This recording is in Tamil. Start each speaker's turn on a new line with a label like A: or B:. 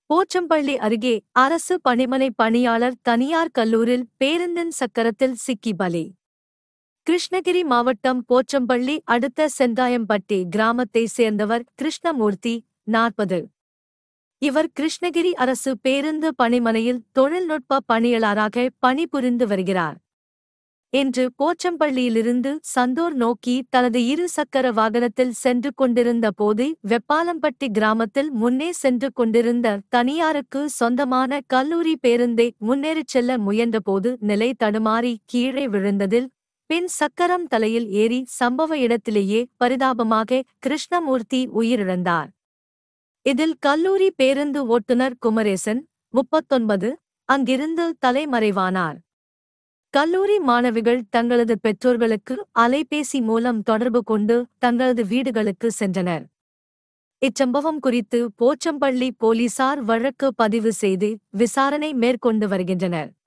A: போச்சம்பள்ளி அருகே அரசு பணிமனை பணியாளர் தனியார் கல்லூரில் பேருந்தின் சக்கரத்தில் சிக்கி பலி. கிருஷ்ணகிரி மாவட்டம் போச்சம்பள்ளி அடுத்த செந்தாயம்பட்டி கிராமத்தைச் சேர்ந்தவர் கிருஷ்ணமூர்த்தி, 40. இவர் கிருஷ்ணகிரி அரசு பேருந்து பணிமனையில் தொழில்நுட்ப பணியாளராக பணிபுரிந்து வருகிறார். இன்று போச்சம்பள்ளியிலிருந்து சந்தூர் நோக்கி தனது இரு சக்கர வாகனத்தில் சென்று கொண்டிருந்த போது வெப்பாலம்பட்டி கிராமத்தில் முன்னே சென்று கொண்டிருந்த தனியாருக்கு சொந்தமான கல்லூரி பேருந்தை முன்னேறிச் செல்ல முயன்றபோது நிலை தடுமாறி கீழே விழுந்ததில் பின் சக்கரம் தலையில் ஏறி சம்பவ இடத்திலேயே பரிதாபமாக கிருஷ்ணமூர்த்தி உயிரிழந்தார். இதில் கல்லூரி பேருந்து ஓட்டுநர் குமரேசன், 39, அங்கிருந்து தலைமறைவானார். கல்லூரி மாணவிகள் தங்களது பெற்றோர்களுக்கு அலைபேசி மூலம் தொடர்பு கொண்டு தங்களது வீடுகளுக்கு சென்றனர். இச்சம்பவம் குறித்து போச்சம்பள்ளி போலீசார் வழக்கு பதிவு செய்து விசாரணை மேற்கொண்டு வருகின்றனர்.